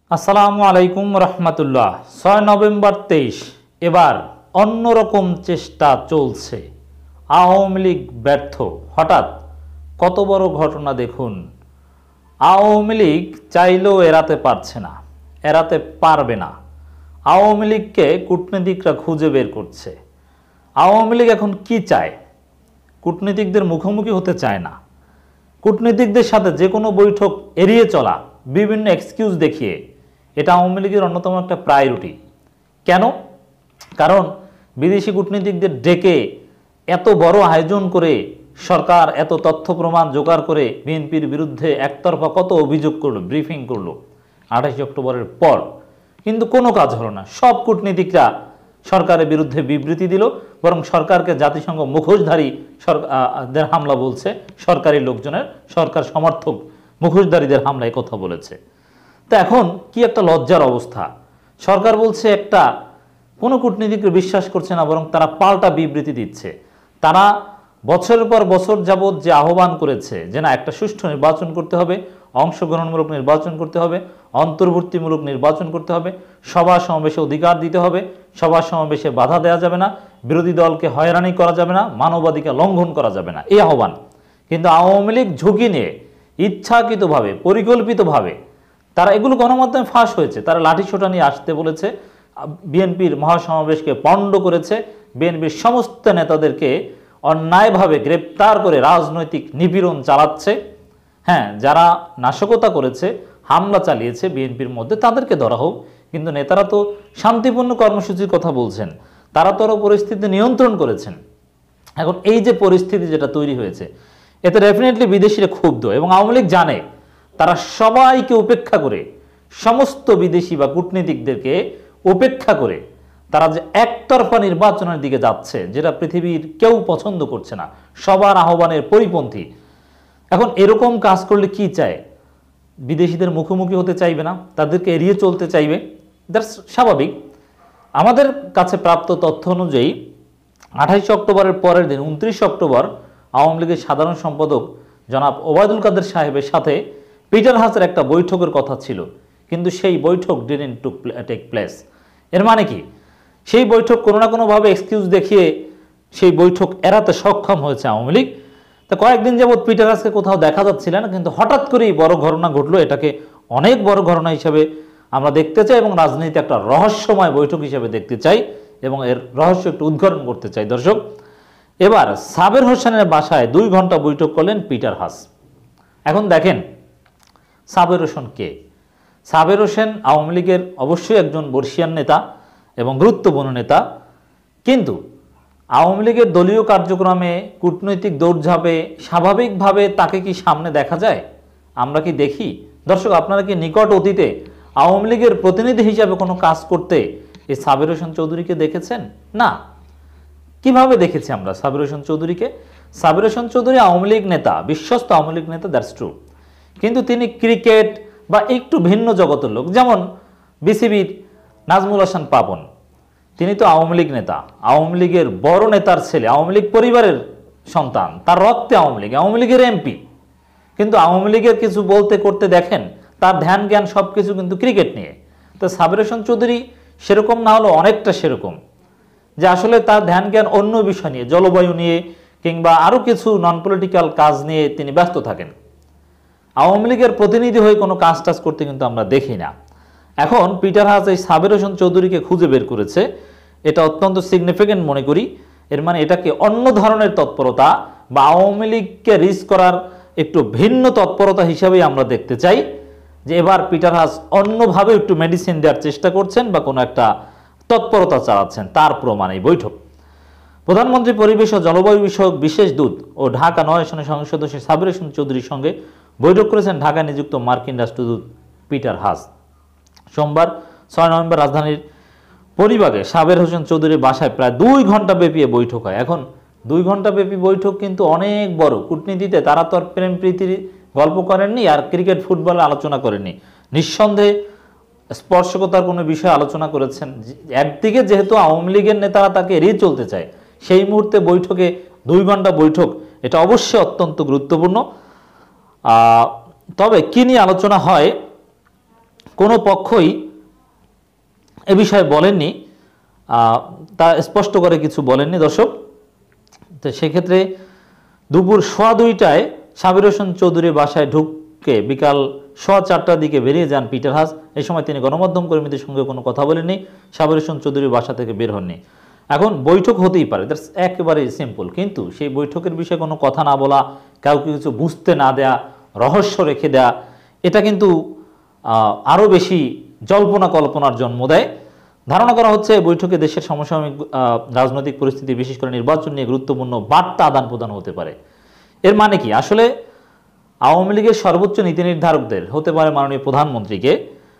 আসসালামু আলাইকুম রহমতুল্লাহ। 6 নভেম্বর 23 এবার অন্যরকম চেষ্টা চলছে। আওয়ামী লীগ ব্যর্থ। হঠাৎ কত বড় ঘটনা দেখুন। আওয়ামী লীগ চাইলেও এড়াতে পারছে না, এড়াতে পারবে না। আওয়ামী লীগকে কূটনীতিকরা খুঁজে বের করছে। আওয়ামী লীগ এখন কি চায়? কূটনীতিকদের মুখোমুখি হতে চায় না। কূটনীতিকদের সাথে যে কোনো বৈঠক এড়িয়ে চলা, বিভিন্ন এক্সকিউজ দেখিয়ে, এটা আওয়ামী লীগের অন্যতম একটা প্রায়োরিটি। কেন? কারণ বিদেশি কূটনীতিকদের ডেকে এত বড় আয়োজন করে সরকার এত তথ্য প্রমাণ জোগাড় করে বিএনপির বিরুদ্ধে একতরফা কত অভিযোগ করলো, ব্রিফিং করলো 28 অক্টোবরের পর, কিন্তু কোনো কাজ হলো না। সব কূটনীতিকরা সরকারের বিরুদ্ধে বিবৃতি দিল, বরং সরকারকে জাতিসংঘ মুখোশধারী সরকারদের হামলা বলছে, সরকারি লোকজনের, সরকার সমর্থক মুখোশধারীদের হামলায় কথা বলেছে। তো এখন কি একটা লজ্জার অবস্থা। সরকার বলছে একটা, কোনো কূটনীতিককে বিশ্বাস করছে না, বরং তারা পাল্টা বিবৃতি দিচ্ছে। তারা বছরের পর বছর যাবৎ যে আহ্বান করেছে যে না, একটা সুষ্ঠু নির্বাচন করতে হবে, অংশগ্রহণমূলক নির্বাচন করতে হবে, অন্তর্বর্তীমূলক নির্বাচন করতে হবে, সভা সমাবেশে অধিকার দিতে হবে, সভা সমাবেশে বাধা দেওয়া যাবে না, বিরোধী দলকে হয়রানি করা যাবে না, মানবাধিকার লঙ্ঘন করা যাবে না, এই আহ্বান। কিন্তু আওয়ামী লীগ ঝুঁকি নিয়ে ইচ্ছাকৃতভাবে, পরিকল্পিতভাবে তারা এগুলো গণমাধ্যমে ফাঁস হয়েছে। তারা লাঠিসোঁটা নিয়ে আসতে বলেছে, বিএনপির মহাসমাবেশকে পণ্ড করেছে, বিএনপির সমস্ত নেতাদেরকে অন্যায়ভাবে গ্রেপ্তার করে রাজনৈতিক নিপীড়ন চালাচ্ছে। হ্যাঁ, যারা নাশকতা করেছে, হামলা চালিয়েছে বিএনপির মধ্যে, তাদেরকে ধরা হোক। কিন্তু নেতারা তো শান্তিপূর্ণ কর্মসূচির কথা বলছেন, তারা তো পরিস্থিতি নিয়ন্ত্রণ করেছেন। এখন এই যে পরিস্থিতি যেটা তৈরি হয়েছে, এতে ডেফিনেটলি বিদেশিরা ক্ষুব্ধ, এবং আওয়ামী লীগ জানে তারা সবাইকে উপেক্ষা করে, সমস্ত বিদেশি বা কূটনীতিকদেরকে উপেক্ষা করে তারা যে একতরফা নির্বাচনের দিকে যাচ্ছে, যেটা পৃথিবীর কেউ পছন্দ করছে না, সবার আহ্বানের পরিপন্থী। এখন এরকম কাজ করলে কি চায়? বিদেশিদের মুখোমুখি হতে চাইবে না, তাদেরকে এড়িয়ে চলতে চাইবে। দ্যাটস স্বাভাবিক। আমাদের কাছে প্রাপ্ত তথ্য অনুযায়ী 28 অক্টোবরের পরের দিন 29 অক্টোবর আওয়ামী লীগের সাধারণ সম্পাদক জনাব ওবায়দুল কাদের সাহেবের সাথে পিটার হাসের একটা বৈঠকের কথা ছিল, কিন্তু সেই বৈঠক ডিডন্ট টেক প্লেস। এর মানে কি? সেই বৈঠক কোনো না কোনোভাবে এক্সকিউজ দেখিয়ে সেই বৈঠক এড়াতে সক্ষম হয়েছে আওয়ামী লীগ। তা কয়েকদিন যাবৎ পিটার হাসকে কোথাও দেখা যাচ্ছিল না, কিন্তু হঠাৎ করেই বড় ঘটনা ঘটলো। এটাকে অনেক বড় ঘটনা হিসেবে আমরা দেখতে চাই, এবং রাজনীতি একটা রহস্যময় বৈঠক হিসেবে দেখতে চাই, এবং এর রহস্য একটু উদ্ঘাটন করতে চাই। দর্শক, এবার সাবের হোসেনের বাসায় 2 ঘন্টা বৈঠক করলেন পিটার হাস। এখন দেখেন, সাবের হোসেন কে? সাবের হোসেন আওয়ামী লীগের অবশ্যই একজন বর্ষিয়ান নেতা এবং গুরুত্বপূর্ণ নেতা, কিন্তু আওয়ামী লীগের দলীয় কার্যক্রমে, কূটনৈতিক দৌড়ঝাঁপে স্বাভাবিকভাবে তাকে কি সামনে দেখা যায়? আমরা কি দেখি? দর্শক, আপনারা কি নিকট অতীতে আওয়ামী লীগের প্রতিনিধি হিসাবে কোনো কাজ করতে এই সাবের হোসেন চৌধুরীকে দেখেছেন? না। কিভাবে দেখেছি আমরা সাবের হোসেন চৌধুরীকে? সাবের হোসেন চৌধুরী আওয়ামী লীগ নেতা, বিশ্বস্ত আওয়ামী লীগ নেতা, দ্যাটস ট্রু। কিন্তু তিনি ক্রিকেট বা একটু ভিন্ন জগতের লোক, যেমন বিসিবির নাজমুল হাসান পাপন, তিনি তো আওয়ামী লীগ নেতা, আওয়ামী লীগের বড় নেতার ছেলে, আওয়ামী লীগ পরিবারের সন্তান, তার রক্তে আওয়ামী লীগের এমপি। কিন্তু আওয়ামী লীগের কিছু বলতে করতে দেখেন তার ধ্যান জ্ঞান সব কিছু কিন্তু ক্রিকেট নিয়ে। তো সাবের হোসেন চৌধুরী সেরকম না হলেও অনেকটা সেরকম, যে আসলে তার ধ্যান জ্ঞান অন্য বিষয় নিয়ে, জলবায়ু নিয়ে কিংবা আরও কিছু নন পলিটিক্যাল কাজ নিয়ে তিনি ব্যস্ত থাকেন। আওয়ামী লীগের প্রতিনিধি হয়ে কোনো কাজ টাজ করতে কিন্তু আমরা দেখি না। এখন পিটার হাস এই সাবের হোসেন চৌধুরীকে খুঁজে বের করেছে, এটা অত্যন্ত সিগনিফিকেন্ট মনে করি। এর মানে এটাকে অন্য ধরনের তৎপরতা বা আওয়ামী লীগকে রিচ করার একটু ভিন্ন তৎপরতা হিসাবেই আমরা দেখতে চাই, যে এবার পিটার হাস অন্যভাবে একটু মেডিসিন দেওয়ার চেষ্টা করছেন বা কোনো একটা তৎপরতা চালাচ্ছেন। তার প্রমাণ এই বৈঠক। প্রধানমন্ত্রী পরিবেশ ও জলবায়ু বিষয়ক বিশেষ দূত ও ঢাকা 9 আসনের সংসদ সদস্য সাবের হোসেন চৌধুরীর সঙ্গে বৈঠক করেছেন ঢাকায় নিযুক্ত মার্কিন রাষ্ট্রদূত পিটার হাস। সোমবার 6 নভেম্বর রাজধানীর পরিবাগে সাবের হোসেন চৌধুরীর বাসায় প্রায় 2 ঘন্টা ব্যাপী বৈঠক হয়। এখন 2 ঘন্টা ব্যাপী বৈঠক কিন্তু অনেক বড়। কূটনীতিতে তারা তো আর প্রেম প্রীতির গল্প করেননি, আর ক্রিকেট ফুটবল আলোচনা করেননি। নিঃসন্দেহে স্পর্শকতার কোনো বিষয় আলোচনা করেছেন। একদিকে যেহেতু আওয়ামী লীগের নেতারা তাকে এড়িয়ে চলতে চায়, সেই মুহূর্তে বৈঠকে 2 ঘন্টা বৈঠক, এটা অবশ্যই অত্যন্ত গুরুত্বপূর্ণ। তবে কি নিয়ে আলোচনা হয় কোনো পক্ষই এ বিষয়ে বলেননি, তা স্পষ্ট করে কিছু বলেননি দর্শক। তো সেক্ষেত্রে দুপুর 2:15টায় সাবির হোসেন চৌধুরীর বাসায় ঢুকে বিকাল 4:15টার দিকে বেরিয়ে যান পিটার হাস। এই সময় তিনি গণমাধ্যম কর্মীদের সঙ্গে কোনো কথা বলেননি, সাবির হোসেন চৌধুরীর বাসা থেকে বের হননি। এখন বৈঠক হতেই পারে, দ্যাটস একেবারে সিম্পল, কিন্তু সেই বৈঠকের বিষয়ে কোনো কথা না বলা, কাউকে কিছু বুঝতে না দেয়া, রহস্য রেখে দেয়া, এটা কিন্তু আরও বেশি জল্পনা কল্পনার জন্ম দেয়। ধারণা করা হচ্ছে বৈঠকে দেশের সমসাময়িক রাজনৈতিক পরিস্থিতি, বিশেষ করে নির্বাচন নিয়ে গুরুত্বপূর্ণ বার্তা আদান প্রদান হতে পারে। এর মানে কি? আসলে আওয়ামী লীগের সর্বোচ্চ নীতি নির্ধারকদের, হতে পারে মাননীয় প্রধানমন্ত্রীকে,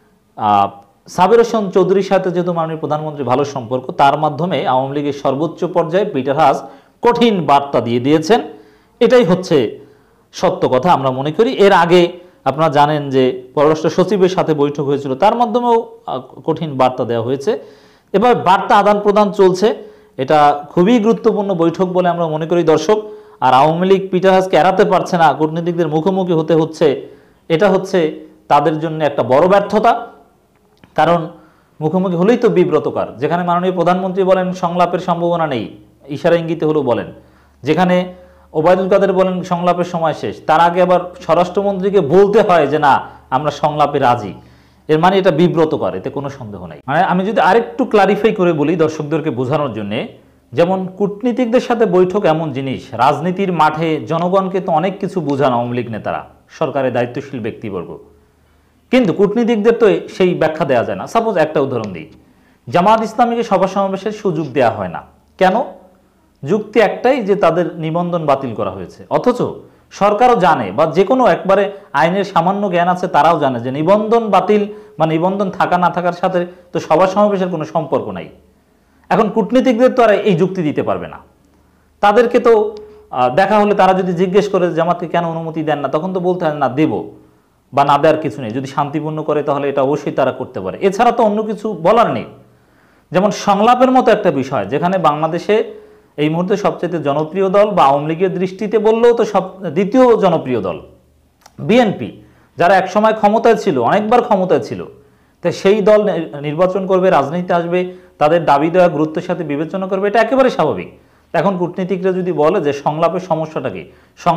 সাবির হোসেন চৌধুরীর সাথে যেহেতু মাননীয় প্রধানমন্ত্রী ভালো সম্পর্ক, তার মাধ্যমে আওয়ামী লীগের সর্বোচ্চ পর্যায়ে পিটার হাস কঠিন বার্তা দিয়ে দিয়েছেন। এটাই হচ্ছে সত্য কথা আমরা মনে করি। এর আগে আপনারা জানেন যে পররাষ্ট্র সচিবের সাথে বৈঠক হয়েছিল, তার মাধ্যমেও কঠিন বার্তা দেওয়া হয়েছে। এবার বার্তা আদান প্রদান চলছে, এটা খুবই গুরুত্বপূর্ণ বৈঠক বলে আমরা মনে করি দর্শক। আর আওয়ামী লীগ পিটার হাসকে এড়াতে পারছে না, কূটনীতিকদের মুখোমুখি হতে হচ্ছে, এটা হচ্ছে তাদের জন্য একটা বড় ব্যর্থতা। কারণ মুখোমুখি হলেই তো বিব্রতকর। যেখানে মাননীয় প্রধানমন্ত্রী বলেন সংলাপের সম্ভাবনা নেই, ইশারা ইঙ্গিতে হলেও বলেন, যেখানে ওবায়দুল কাদের বলেন সংলাপের সময় শেষ, তার আগে আবার স্বরাষ্ট্রমন্ত্রীকে বলতে হয় যে না আমরা সংলাপে রাজি। এর মানে এটা বিব্রতকর, এতে কোনো সন্দেহ নাই। মানে আমি যদি আরেকটু ক্লারিফাই করে বলি দর্শকদেরকে বোঝানোর জন্য, যেমন কূটনীতিকদের সাথে বৈঠক এমন জিনিস, রাজনীতির মাঠে জনগণকে তো অনেক কিছু বোঝান আওয়ামী লীগ নেতারা, সরকারের দায়িত্বশীল ব্যক্তিবর্গ, কিন্তু কূটনীতিকদের তো সেই ব্যাখ্যা দেওয়া যায় না। সাপোজ একটা উদাহরণ দিই, জামাত ইসলামীকে সভা সমাবেশের সুযোগ দেওয়া হয় না কেন? যুক্তি একটাই যে তাদের নিবন্ধন বাতিল করা হয়েছে। অথচ সরকারও জানে, বা যে কোনো একবারে আইনের সামান্য জ্ঞান আছে তারাও জানে যে নিবন্ধন বাতিল বা নিবন্ধন থাকা না থাকার সাথে তো সভা সমাবেশের কোনো সম্পর্ক নাই। এখন কূটনীতিকদের তো আর এই যুক্তি দিতে পারবে না। তাদেরকে তো দেখা হলে তারা যদি জিজ্ঞেস করে জামাতকে কেন অনুমতি দেন না, তখন তো বলতে হয় না দেব বা না দেওয়ার কিছু নেই। যদি শান্তিপূর্ণ করে তাহলে এটা অবশ্যই তারা করতে পারে, এছাড়া তো অন্য কিছু বলার নেই। যেমন সংলাপের মতো একটা বিষয়, যেখানে বাংলাদেশে এই মুহূর্তে সবচেয়ে জনপ্রিয় দল, বা আওয়ামী লীগের দৃষ্টিতে বললেও তো দ্বিতীয় জনপ্রিয় দল বিএনপি, যারা একসময় ক্ষমতায় ছিল, অনেকবার ক্ষমতায় ছিল, তাই সেই দল নির্বাচন করবে, রাজনীতিতে আসবে, তাদের দাবি দেওয়া গুরুত্বের সাথে বিবেচনা করবে, এটা একেবারে স্বাভাবিক। এখন কূটনীতিকরা যদি বলে যে সংলাপের সমস্যাটা কি,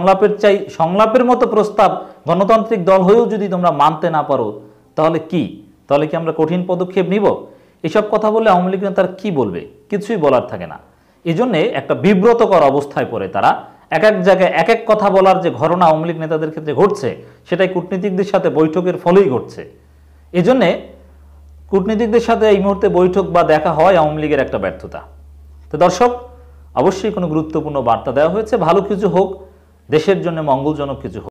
সংলাপের মতো প্রস্তাব গণতান্ত্রিক দল হয়েও যদি তোমরা মানতে না পারো, তাহলে কি আমরা কঠিন পদক্ষেপ নিব? এসব কথা বললে আওয়ামী লীগ নেতারা কি বলবে? কিছুই বলার থাকে না। এই জন্যে একটা বিব্রতকর অবস্থায় পড়ে তারা। এক এক জায়গায় এক এক কথা বলার যে ঘটনা আওয়ামী লীগ নেতাদের ক্ষেত্রে ঘটছে, সেটাই কূটনীতিকদের সাথে বৈঠকের ফলেই ঘটছে। এই জন্যে কূটনীতিকদের সাথে এই মুহূর্তে বৈঠক বা দেখা হয় আওয়ামী লীগের একটা ব্যর্থতা। তো দর্শক, অবশ্যই কোনো গুরুত্বপূর্ণ বার্তা দেওয়া হয়েছে, ভালো কিছু হোক, দেশের জন্য মঙ্গলজনক কিছু হোক।